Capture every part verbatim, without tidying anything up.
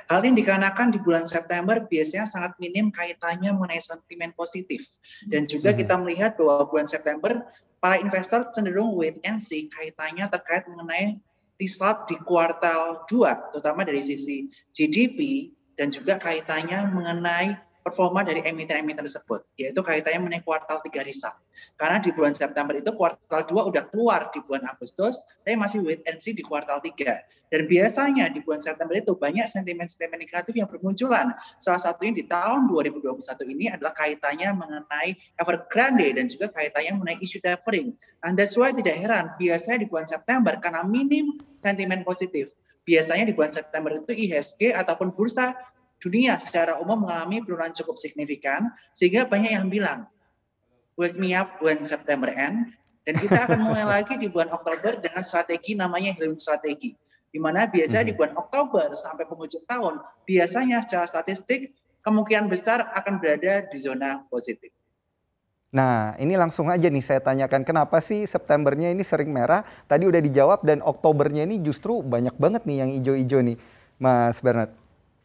Hal ini dikarenakan di bulan September biasanya sangat minim kaitannya mengenai sentimen positif. Dan juga Mhm. kita melihat bahwa bulan September para investor cenderung wait and see kaitannya terkait mengenai result di kuartal dua, terutama dari sisi G D P dan juga kaitannya mengenai performa dari emiten-emiten tersebut, yaitu kaitannya mengenai kuartal tiga result. Karena di bulan September itu kuartal dua udah keluar di bulan Agustus, tapi masih wait and see di kuartal tiga. Dan biasanya di bulan September itu banyak sentimen-sentimen negatif yang bermunculan. Salah satunya di tahun dua ribu dua puluh satu ini adalah kaitannya mengenai Evergrande dan juga kaitannya mengenai isu tapering. And that's why tidak heran, biasanya di bulan September karena minim sentimen positif. Biasanya di bulan September itu I H S G ataupun bursa dunia secara umum mengalami penurunan cukup signifikan, sehingga banyak yang bilang, wake me up when September end, dan kita akan mulai lagi di bulan Oktober dengan strategi namanya Helium Strategi, di mana biasanya di Mhm. bulan Oktober sampai penghujung tahun, biasanya secara statistik kemungkinan besar akan berada di zona positif. Nah, ini langsung aja nih saya tanyakan, kenapa sih Septembernya ini sering merah? Tadi udah dijawab dan Oktobernya ini justru banyak banget nih yang ijo-ijo nih, Mas Bernard.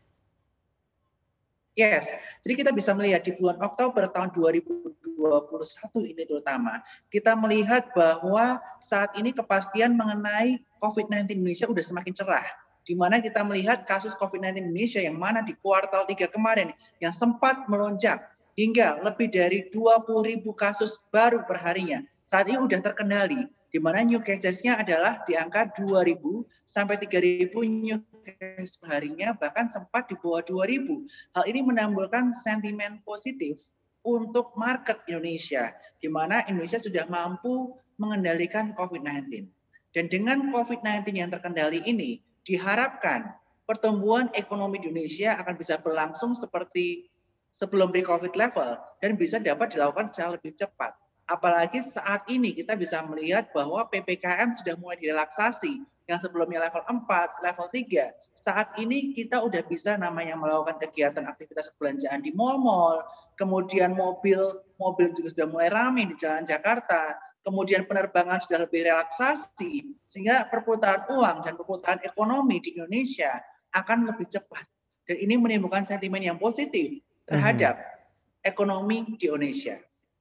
Yes, jadi kita bisa melihat di bulan Oktober tahun dua ribu dua puluh satu ini terutama, kita melihat bahwa saat ini kepastian mengenai COVID sembilan belas Indonesia sudah semakin cerah. Di mana kita melihat kasus COVID sembilan belas Indonesia yang mana di kuartal tiga kemarin yang sempat melonjak hingga lebih dari dua puluh ribu kasus baru perharinya. Saat ini sudah terkendali, di mana new cases-nya adalah di angka dua ribu sampai tiga ribu new case perharinya, bahkan sempat di bawah dua ribu. Hal ini menimbulkan sentimen positif untuk market Indonesia, di mana Indonesia sudah mampu mengendalikan COVID sembilan belas. Dan dengan COVID sembilan belas yang terkendali ini, diharapkan pertumbuhan ekonomi Indonesia akan bisa berlangsung seperti sebelum pre-COVID level dan bisa dapat dilakukan secara lebih cepat. Apalagi saat ini kita bisa melihat bahwa P P K M sudah mulai direlaksasi, yang sebelumnya level empat, level tiga. Saat ini kita udah bisa namanya melakukan kegiatan aktivitas perbelanjaan di mal-mal, kemudian mobil mobil juga sudah mulai ramai di jalan Jakarta, kemudian penerbangan sudah lebih relaksasi, sehingga perputaran uang dan perputaran ekonomi di Indonesia akan lebih cepat. Dan ini menimbulkan sentimen yang positif Mhm. terhadap ekonomi di Indonesia.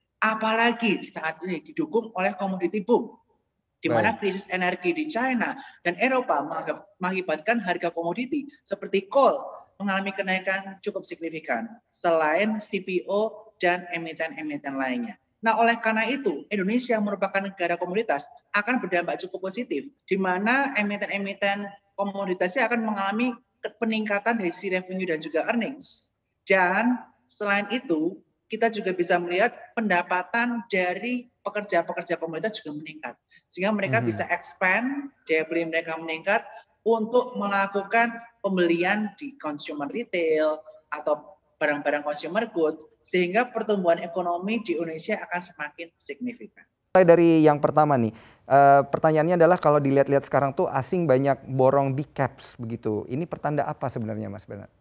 Apalagi saat ini didukung oleh komoditi boom, di mana Baik. krisis energi di China dan Eropa mengakibatkan harga komoditi seperti coal mengalami kenaikan cukup signifikan, selain C P O dan emiten-emiten lainnya. Nah, oleh karena itu, Indonesia merupakan negara komoditas akan berdampak cukup positif, di mana emiten-emiten komoditasnya akan mengalami peningkatan dari sisi revenue dan juga earnings. Dan selain itu, kita juga bisa melihat pendapatan dari pekerja-pekerja komoditas juga meningkat, sehingga mereka Mhm. bisa expand, daya beli mereka meningkat untuk melakukan pembelian di consumer retail atau barang-barang consumer goods, sehingga pertumbuhan ekonomi di Indonesia akan semakin signifikan. Mulai dari yang pertama nih, eee, pertanyaannya adalah kalau dilihat-lihat sekarang tuh asing banyak borong big caps begitu, ini pertanda apa sebenarnya Mas Bernard?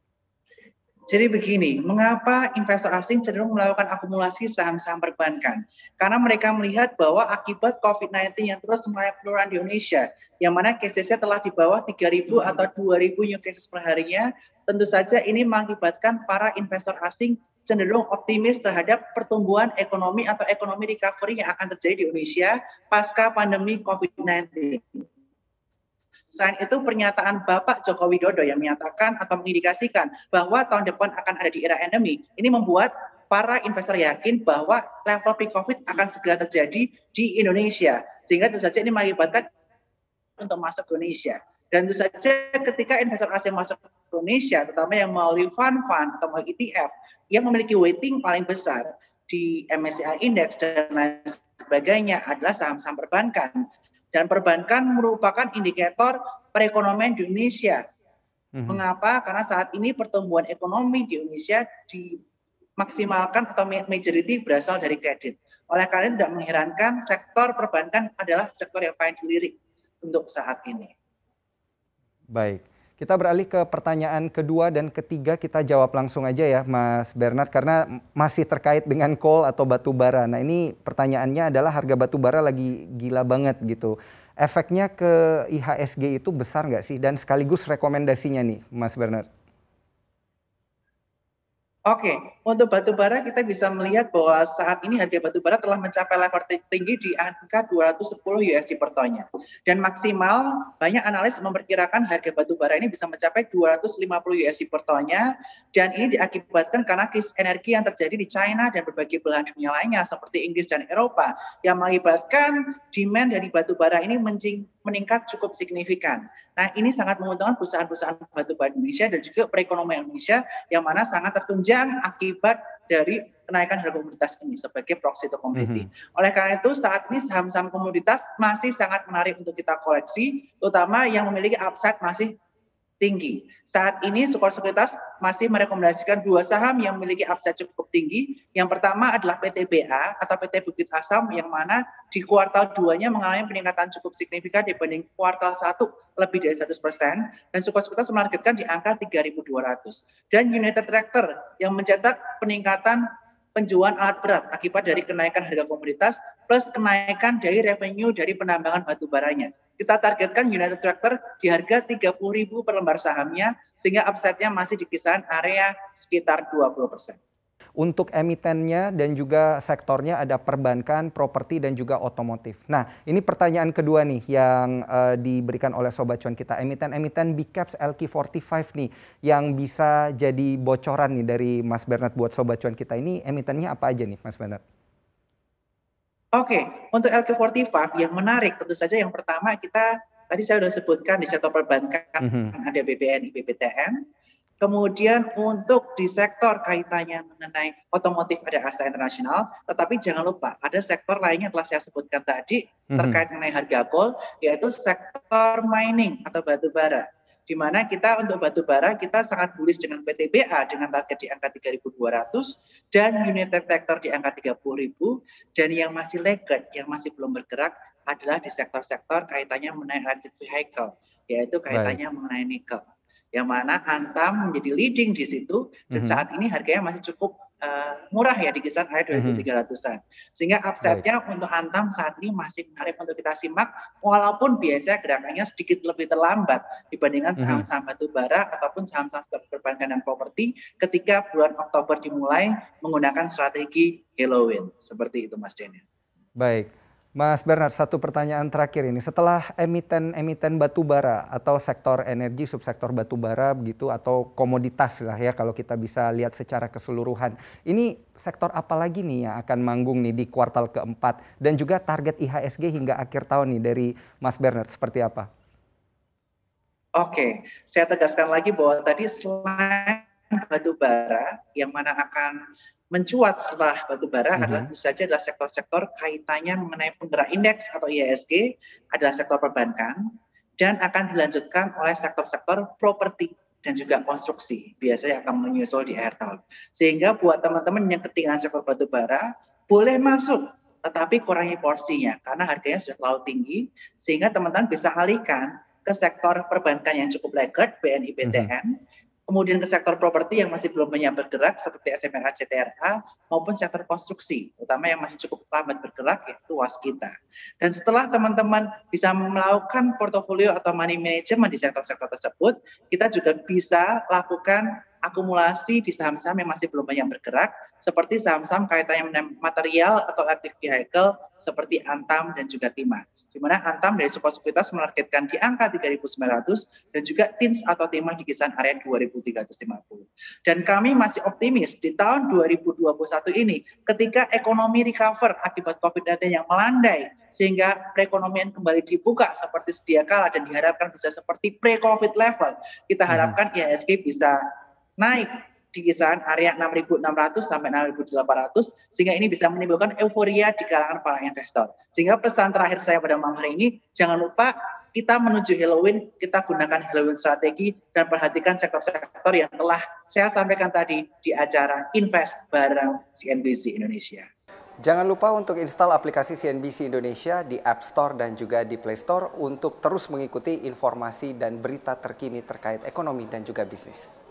Jadi begini, mengapa investor asing cenderung melakukan akumulasi saham-saham perbankan? Karena mereka melihat bahwa akibat COVID sembilan belas yang terus mulai penularan di Indonesia, yang mana cases-nya telah di bawah tiga ribu atau dua ribu new cases per harinya, tentu saja ini mengakibatkan para investor asing cenderung optimis terhadap pertumbuhan ekonomi atau ekonomi recovery yang akan terjadi di Indonesia pasca pandemi COVID sembilan belas. Selain itu, pernyataan Bapak Joko Widodo yang menyatakan atau mengindikasikan bahwa tahun depan akan ada di era endemi, ini membuat para investor yakin bahwa level pre-COVID akan segera terjadi di Indonesia. Sehingga tentu saja ini mengakibatkan untuk masuk ke Indonesia. Dan tentu saja ketika investor asing masuk ke Indonesia, terutama yang melalui fund-fund atau melalui E T F, yang memiliki weighting paling besar di M S C I Index dan lain sebagainya adalah saham-saham perbankan. Dan perbankan merupakan indikator perekonomian di Indonesia. Mhm. Mengapa? Karena saat ini pertumbuhan ekonomi di Indonesia dimaksimalkan atau majority berasal dari kredit. Oleh karena itu tidak mengherankan sektor perbankan adalah sektor yang paling dilirik untuk saat ini. Baik, kita beralih ke pertanyaan kedua dan ketiga, kita jawab langsung aja ya Mas Bernard, karena masih terkait dengan coal atau batu bara. Nah ini pertanyaannya adalah harga batu bara lagi gila banget gitu. efeknya ke I H S G itu besar nggak sih? Dan sekaligus rekomendasinya nih, Mas Bernard. Oke, untuk batu bara kita bisa melihat bahwa saat ini harga batu bara telah mencapai level tertinggi di angka dua ratus sepuluh U S D per tonnya. Dan maksimal banyak analis memperkirakan harga batu bara ini bisa mencapai dua ratus lima puluh U S D per tonnya. Dan ini diakibatkan karena krisis energi yang terjadi di China dan berbagai belahan dunia lainnya seperti Inggris dan Eropa yang mengakibatkan demand dari batu bara ini meningkat cukup signifikan. Nah, ini sangat menguntungkan perusahaan-perusahaan batu bara Indonesia dan juga perekonomian Indonesia yang mana sangat tertunjang akibat dari kenaikan harga komoditas ini sebagai proxy to commodity. Mm-hmm. Oleh karena itu saat ini saham-saham komoditas masih sangat menarik untuk kita koleksi, terutama yang memiliki upside masih tinggi. Saat ini Sukor Sekuritas masih merekomendasikan dua saham yang memiliki upside cukup tinggi. Yang pertama adalah P T B A atau P T Bukit Asam yang mana di kuartal dua-nya mengalami peningkatan cukup signifikan dibanding kuartal satu lebih dari seratus persen dan Sukor Sekuritas menargetkan di angka tiga ribu dua ratus. Dan United Tractor yang mencetak peningkatan penjualan alat berat akibat dari kenaikan harga komoditas plus kenaikan dari revenue dari penambangan batu baranya. Kita targetkan United Tractor di harga tiga puluh ribu per lembar sahamnya sehingga upside-nya masih di kisaran area sekitar dua puluh persen. Untuk emitennya dan juga sektornya ada perbankan, properti dan juga otomotif. Nah, ini pertanyaan kedua nih yang uh, diberikan oleh Sobat Cuan kita. Emiten-emiten Big Caps L Q empat puluh lima nih yang bisa jadi bocoran nih dari Mas Bernard buat Sobat Cuan kita. Ini emitennya apa aja nih Mas Bernard? Oke, untuk L Q empat puluh lima yang menarik tentu saja yang pertama kita tadi saya sudah sebutkan di sektor perbankan mm-hmm. ada B B N I, B B T N. Kemudian untuk di sektor kaitannya mengenai otomotif ada Asta International, tetapi jangan lupa ada sektor lainnya telah saya sebutkan tadi mm-hmm. terkait mengenai harga coal, yaitu sektor mining atau batu bara. Di mana kita untuk batu bara kita sangat bullish dengan P T B A dengan target di angka tiga ribu dua ratus dan United Tractor di angka tiga puluh ribu dan yang masih laggard, yang masih belum bergerak adalah di sektor-sektor kaitannya mengenai electric vehicle, yaitu kaitannya Baik. mengenai nikel. Yang mana Antam menjadi leading di situ dan mm-hmm. saat ini harganya masih cukup uh, murah ya di kisaran harga dua ribu tiga ratusan. Sehingga upside-nya Baik. untuk Antam saat ini masih menarik untuk kita simak walaupun biasanya gerakannya sedikit lebih terlambat dibandingkan saham-saham batu bara ataupun saham-saham perbankan dan properti ketika bulan Oktober dimulai menggunakan strategi Halloween. Seperti itu Mas Daniel. Baik. Mas Bernard, satu pertanyaan terakhir ini. Setelah emiten-emiten batu bara atau sektor energi, subsektor batu bara begitu atau komoditas lah ya kalau kita bisa lihat secara keseluruhan. Ini sektor apa lagi nih yang akan manggung nih di kuartal keempat dan juga target I H S G hingga akhir tahun nih dari Mas Bernard seperti apa? Oke, saya tegaskan lagi bahwa tadi selain batu bara yang mana akan mencuat setelah batu bara mm-hmm. adalah tentu saja adalah sektor-sektor kaitannya mengenai penggerak indeks atau I H S G adalah sektor perbankan dan akan dilanjutkan oleh sektor-sektor properti dan juga konstruksi biasanya akan menyusul di akhir tahun. Sehingga buat teman-teman yang ketinggalan sektor batu bara boleh masuk tetapi kurangi porsinya karena harganya sudah terlalu tinggi sehingga teman-teman bisa alihkan ke sektor perbankan yang cukup laggard B N I B T N mm-hmm. kemudian ke sektor properti yang masih belum banyak bergerak seperti S M R A C T R A maupun sektor konstruksi, terutama yang masih cukup lambat bergerak yaitu Waskita. Dan setelah teman-teman bisa melakukan portofolio atau money management di sektor-sektor tersebut, kita juga bisa lakukan akumulasi di saham-saham yang masih belum banyak bergerak, seperti saham-saham kaitannya dengan material atau electric vehicle seperti Antam dan juga Timah. Di mana Antam dari Sukor Sekuritas menargetkan di angka tiga ribu sembilan ratus dan juga T I N S atau Timah di kisaran area dua ribu tiga ratus lima puluh. Dan kami masih optimis di tahun dua ribu dua puluh satu ini ketika ekonomi recover akibat covid sembilan belas yang melandai sehingga perekonomian kembali dibuka seperti sedia kala dan diharapkan bisa seperti pre-covid level. Kita harapkan I H S G bisa naik di kisaran area enam ribu enam ratus sampai enam ribu delapan ratus sehingga ini bisa menimbulkan euforia di kalangan para investor. Sehingga pesan terakhir saya pada malam hari ini, jangan lupa kita menuju Halloween, kita gunakan Halloween strategi dan perhatikan sektor-sektor yang telah saya sampaikan tadi di acara Invest bareng C N B C Indonesia. Jangan lupa untuk install aplikasi C N B C Indonesia di App Store dan juga di Play Store untuk terus mengikuti informasi dan berita terkini terkait ekonomi dan juga bisnis.